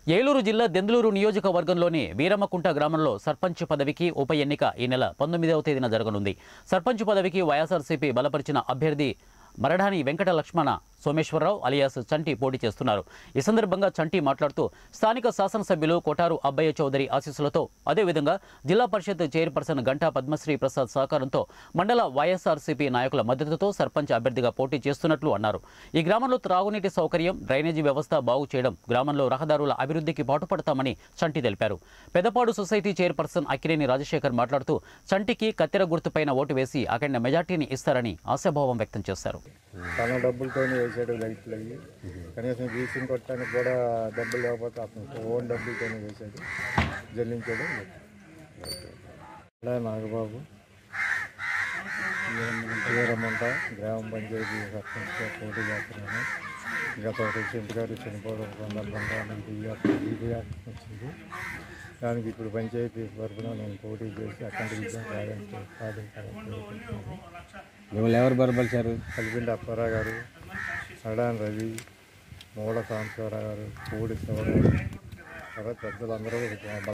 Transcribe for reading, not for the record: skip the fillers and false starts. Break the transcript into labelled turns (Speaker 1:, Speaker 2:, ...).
Speaker 1: ఏలూరు జిల్లా దెందులూరు నియోజకవర్గంలోని వీరమ్మకుంట గ్రామంలో సర్పంచ్ పదవికి ఉప ఎన్నిక ఈ నెల 19వ తేదీన జరగనుంది. సర్పంచ్ పదవికి వైఎస్ఆర్సీపీ బలపరిచిన అభ్యర్థి మరఢాని వెంకట లక్ష్మణ సోమేశ్వరరావు అలియాస్ చంటి పోటీ చేస్తున్నారు. ఈ సందర్భంగా చంటి మాట్లాడుతూ స్థానిక శాసనసభ్యులు కోటారు అబ్బయ్య చౌదరి ఆశీస్సులతో అదేవిధంగా జిల్లా పరిషత్ చైర్పర్సన్ గంటా పద్మశ్రీ ప్రసాద్ సహకారంతో మండల వైఎస్ఆర్సీపీ నాయకుల మద్దతుతో సర్పంచ్ అభ్యర్థిగా పోటీ చేస్తున్నట్లు అన్నారు. ఈ గ్రామంలో త్రాగునీటి సౌకర్యం, డ్రైనేజీ వ్యవస్థ బాగు చేయడం, గ్రామంలో రహదారుల అభివృద్ధికి పాటుపడతామని చంటి తెలిపారు. పెదపాడు సొసైటీ చైర్పర్సన్ అక్కినేని రాజశేఖర్ మాట్లాడుతూ చంటికి కత్తెర గుర్తుపైన ఓటు వేసి అఖండ మెజార్టీని ఇస్తారని ఆశాభావం వ్యక్తం చేశారు.
Speaker 2: తన డబ్బులతోనే వేసాడు లైట్లు అయ్యి, కనీసం గీసిన కొట్టడానికి కూడా డబ్బులు లేకపోతే అతను ఓన్ డబ్బులతోనే వేసాడు, జల్లించాడు. నాగబాబు వీరమ్మంట గ్రామ పంచాయతీ సర్పంచ్గా పోటీ చేస్తున్నాను. గత రీసెంట్ గారు చనిపోవడం సందర్భంగా ఇది వచ్చింది. దానికి ఇప్పుడు పంచాయతీ తరఫున నేను పోటీ చేసి అక్కడ విజయం సాధించాలని.
Speaker 3: మిమ్మల్ని ఎవరు బలపరిచారు?
Speaker 2: కలిపిండి అప్పారావు గారు, సడాన్ రవి, మూల సాంబశివరావు గారు, పూడి శివరావు, తర్వాత పెద్దలందరూ